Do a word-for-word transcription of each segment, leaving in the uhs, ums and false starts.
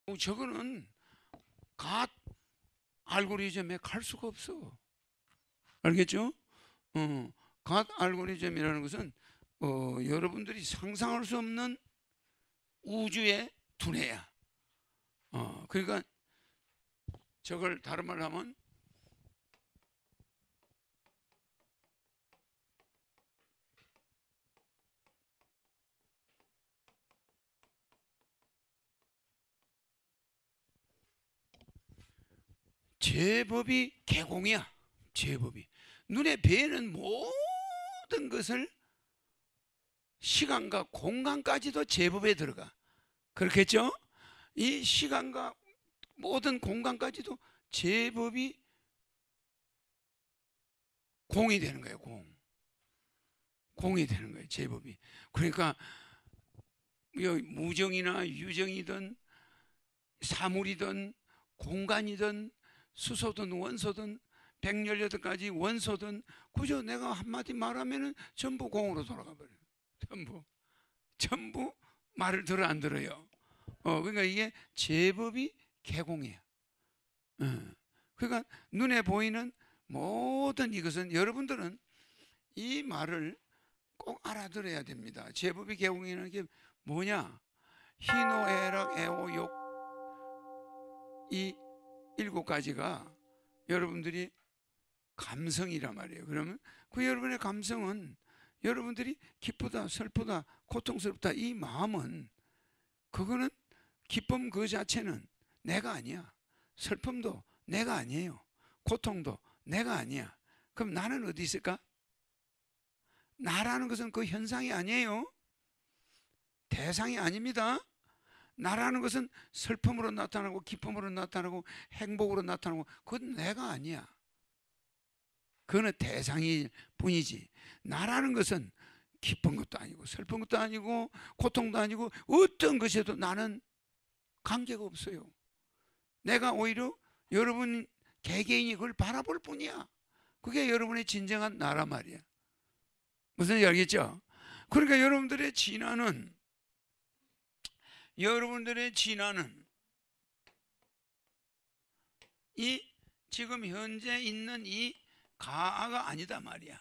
어, 저거는 갓 알고리즘에 갈 수가 없어. 알겠죠? 어, 갓 알고리즘이라는 것은 어, 여러분들이 상상할 수 없는 우주의 두뇌야. 어, 그러니까 저걸 다른 말로 하면 제법이 개공이야. 제법이 눈에 뵈는 모든 것을 시간과 공간까지도 제법에 들어가. 그렇겠죠? 이 시간과 모든 공간까지도 제법이 공이 되는 거예요. 공. 공이 되는 거예요. 제법이. 그러니까 무정이나 유정이든 사물이든 공간이든 수소든 원소든 백십팔 가지 원소든 그저 내가 한마디 말하면은 전부 공으로 돌아가 버려요. 전부. 전부 말을 들어 안 들어요. 어, 그러니까 이게 제법이 개공이에요. 어. 그러니까 눈에 보이는 모든 이것은 여러분들은 이 말을 꼭 알아들어야 됩니다. 제법이 개공이라는 게 뭐냐? 희노애락 애오욕 이 일곱 가지가 여러분들이 감성이란 말이에요. 그러면 그 여러분의 감성은 여러분들이 기쁘다, 슬프다, 고통스럽다 이 마음은 그거는 기쁨 그 자체는 내가 아니야. 슬픔도 내가 아니에요. 고통도 내가 아니야. 그럼 나는 어디 있을까? 나라는 것은 그 현상이 아니에요. 대상이 아닙니다. 나라는 것은 슬픔으로 나타나고 기쁨으로 나타나고 행복으로 나타나고 그건 내가 아니야. 그거는 대상일 뿐이지. 나라는 것은 기쁜 것도 아니고 슬픈 것도 아니고 고통도 아니고 어떤 것에도 나는 관계가 없어요. 내가 오히려 여러분 개개인이 그걸 바라볼 뿐이야. 그게 여러분의 진정한 나라 말이야. 무슨 얘기 알겠죠? 그러니까 여러분들의 진화는 여러분들의 진화는 이 지금 현재 있는 이 가아가 아니다 말이야.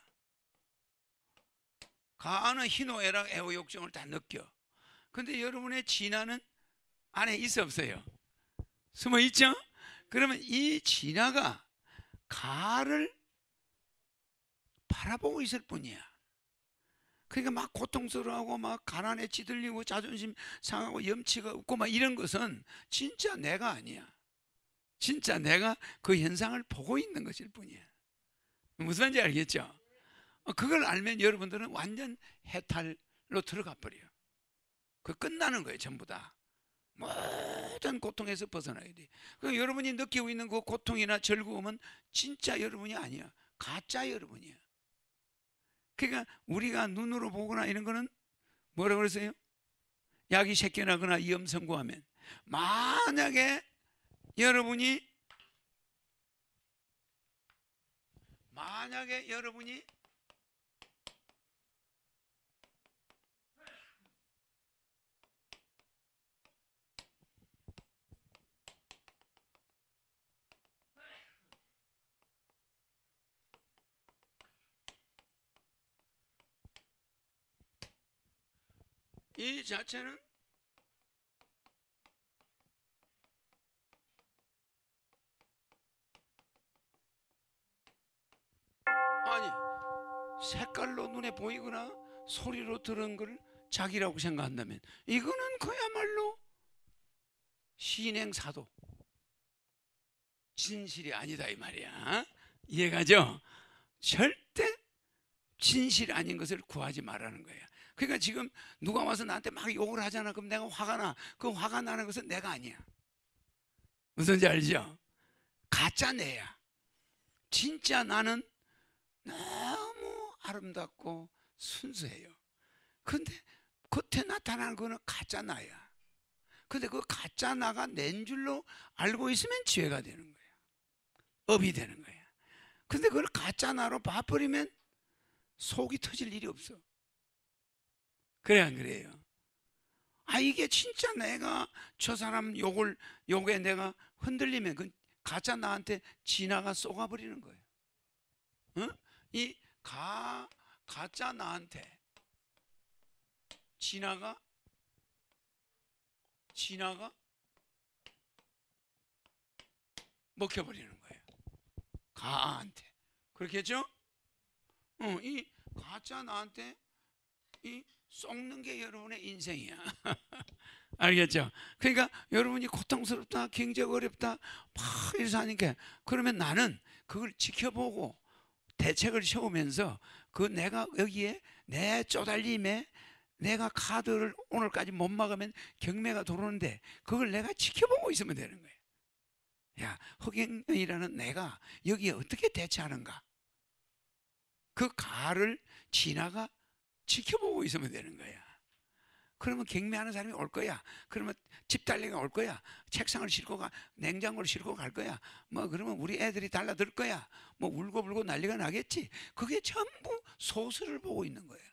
가아는 희노애락 애호욕정을 다 느껴. 근데 여러분의 진화는 안에 있어 없어요? 숨어 있죠? 그러면 이 진화가 가를 바라보고 있을 뿐이야. 그러니까 막 고통스러워하고 막 가난에 찌들리고 자존심 상하고 염치가 없고 막 이런 것은 진짜 내가 아니야. 진짜 내가 그 현상을 보고 있는 것일 뿐이야. 무슨 말인지 알겠죠? 그걸 알면 여러분들은 완전 해탈로 들어가 버려요. 그 끝나는 거예요. 전부 다 모든 고통에서 벗어나야 돼. 그러니까 여러분이 느끼고 있는 그 고통이나 즐거움은 진짜 여러분이 아니야. 가짜 여러분이야. 그러니까 우리가 눈으로 보거나 이런 거는 뭐라고 그랬어요? 약이 새겨나거나 위험 선고하면 만약에 여러분이 만약에 여러분이 이 자체는 아니 색깔로 눈에 보이거나 소리로 들은 걸 자기라고 생각한다면 이거는 그야말로 신행사도 진실이 아니다 이 말이야. 이해가죠? 절대 진실 아닌 것을 구하지 말라는 거야. 그러니까 지금 누가 와서 나한테 막 욕을 하잖아. 그럼 내가 화가 나. 그 화가 나는 것은 내가 아니야. 무슨지 알죠? 가짜 내야. 진짜 나는 너무 아름답고 순수해요. 근데 겉에 나타나는 거는 가짜 나야. 근데 그 가짜 나가 낸 줄로 알고 있으면 지혜가 되는 거야. 업이 되는 거야. 근데 그걸 가짜 나로 봐버리면 속이 터질 일이 없어. 그래 안 그래요? 아 이게 진짜 내가 저 사람 욕을 욕에 내가 흔들리면 그 가짜 나한테 진아가 쏘가버리는 거예요. 어? 이 가, 가짜 나한테 진아가 진아가 먹혀버리는 거예요. 가한테. 그렇겠죠? 어, 이 가짜 나한테 이 썩는 게 여러분의 인생이야. 알겠죠? 그러니까 여러분이 고통스럽다, 굉장히 어렵다, 막 이래서 하니까 그러면 나는 그걸 지켜보고 대책을 세우면서 그 내가 여기에 내 쪼달림에 내가 카드를 오늘까지 못 막으면 경매가 들어오는데 그걸 내가 지켜보고 있으면 되는 거예요. 야, 허경영이라는 내가 여기에 어떻게 대처하는가? 그 가를 진아가 지켜보고 있으면 되는 거야. 그러면 경매하는 사람이 올 거야. 그러면 집달리가 올 거야. 책상을 싣고 가, 냉장고를 싣고 갈 거야. 뭐 그러면 우리 애들이 달라들 거야. 뭐 울고불고 난리가 나겠지. 그게 전부 소설을 보고 있는 거야.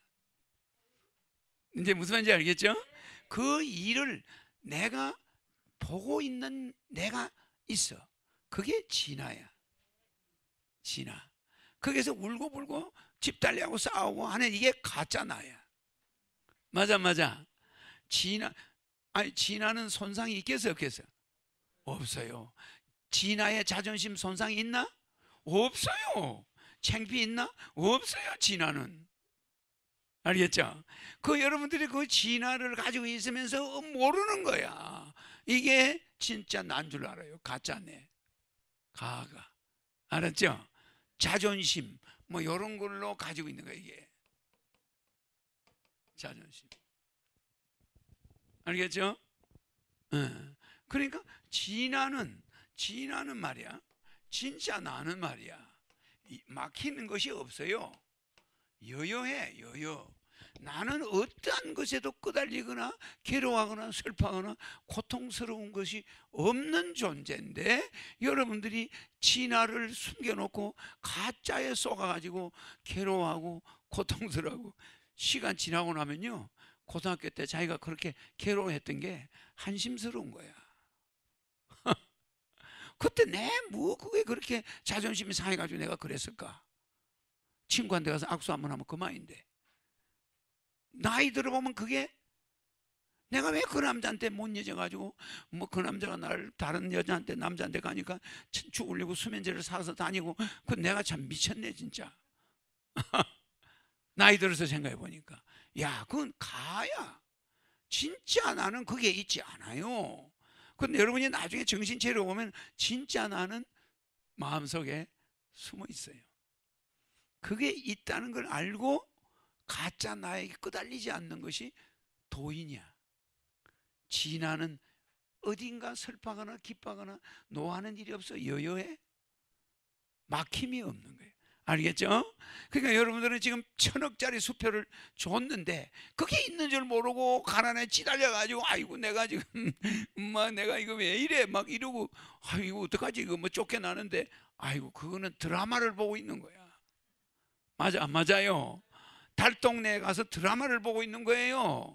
이제 무슨 말인지 알겠죠? 그 일을 내가 보고 있는 내가 있어. 그게 진아야. 진아. 거기서 울고불고 집달리하고 싸우고 하는 이게 가짜 나야. 맞아 맞아. 진아, 아니 진아는 손상이 있겠어요 없겠어요? 없어요. 진아의 자존심 손상이 있나? 없어요. 창피 있나? 없어요. 진아는. 알겠죠? 그 여러분들이 그 진아를 가지고 있으면서 모르는 거야. 이게 진짜 난 줄 알아요. 가짜네. 가가. 알았죠? 자존심 뭐 이런 걸로 가지고 있는 거야 이게. 자존심. 알겠죠? 어. 그러니까 진아는 진아는 말이야. 진짜 나는 말이야. 막히는 것이 없어요. 여여해 여여. 나는 어떠한 것에도 끄달리거나 괴로워하거나 슬퍼하거나 고통스러운 것이 없는 존재인데 여러분들이 진아를 숨겨놓고 가짜에 쏘가가지고 괴로워하고 고통스러워하고 시간 지나고 나면요 고등학교 때 자기가 그렇게 괴로워했던 게 한심스러운 거야. 그때 내 뭐 그게 그렇게 자존심이 상해가지고 내가 그랬을까? 친구한테 가서 악수 한번 하면 그만인데 나이 들어보면 그게 내가 왜 그 남자한테 못 잊어가지고 뭐 그 남자가 나를 다른 여자한테 남자한테 가니까 죽으려고 수면제를 사서 다니고 그 내가 참 미쳤네 진짜. 나이 들어서 생각해 보니까 야 그건 가야. 진짜 나는 그게 있지 않아요. 근데 여러분이 나중에 정신 차려보면 진짜 나는 마음속에 숨어 있어요. 그게 있다는 걸 알고 가짜 나에게 끄달리지 않는 것이 도인이야. 진아는 어딘가 슬퍼하거나 기뻐하거나 노하는 일이 없어. 여여해. 막힘이 없는 거예요. 알겠죠? 그러니까 여러분들은 지금 천억짜리 수표를 줬는데 그게 있는 줄 모르고 가난에 찌달려가지고 아이고 내가 지금 엄마 내가 이거 왜 이래 막 이러고 아이고 어떡하지 이거 뭐 쫓겨나는데 아이고 그거는 드라마를 보고 있는 거야. 맞아 안 맞아요? 달동네에 가서 드라마를 보고 있는 거예요.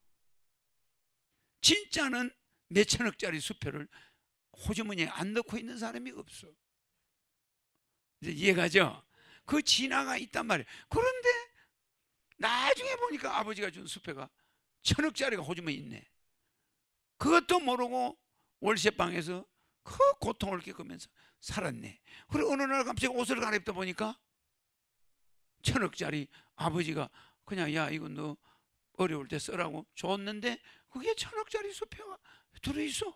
진짜는 몇 천억짜리 수표를 호주머니에 안 넣고 있는 사람이 없어. 이제 이해가죠? 그 진아가 있단 말이에요. 그런데 나중에 보니까 아버지가 준 수표가 천억짜리가 호주머니에 있네. 그것도 모르고 월세방에서 그 고통을 겪으면서 살았네. 그리고 어느 날 갑자기 옷을 갈아입다 보니까 천억짜리 아버지가 그냥 야 이거 너 어려울 때 쓰라고 줬는데 그게 천억짜리 수표가 들어있어.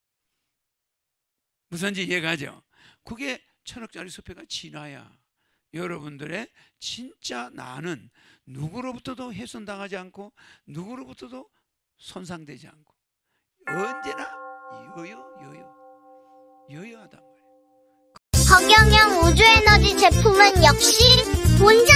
무슨지 이해가죠? 그게 천억짜리 수표가 진아야. 여러분들의 진짜 나는 누구로부터도 훼손당하지 않고 누구로부터도 손상되지 않고 언제나 여여 여여 여여하단 말이에요. 허경영 우주에너지 제품은 역시 본전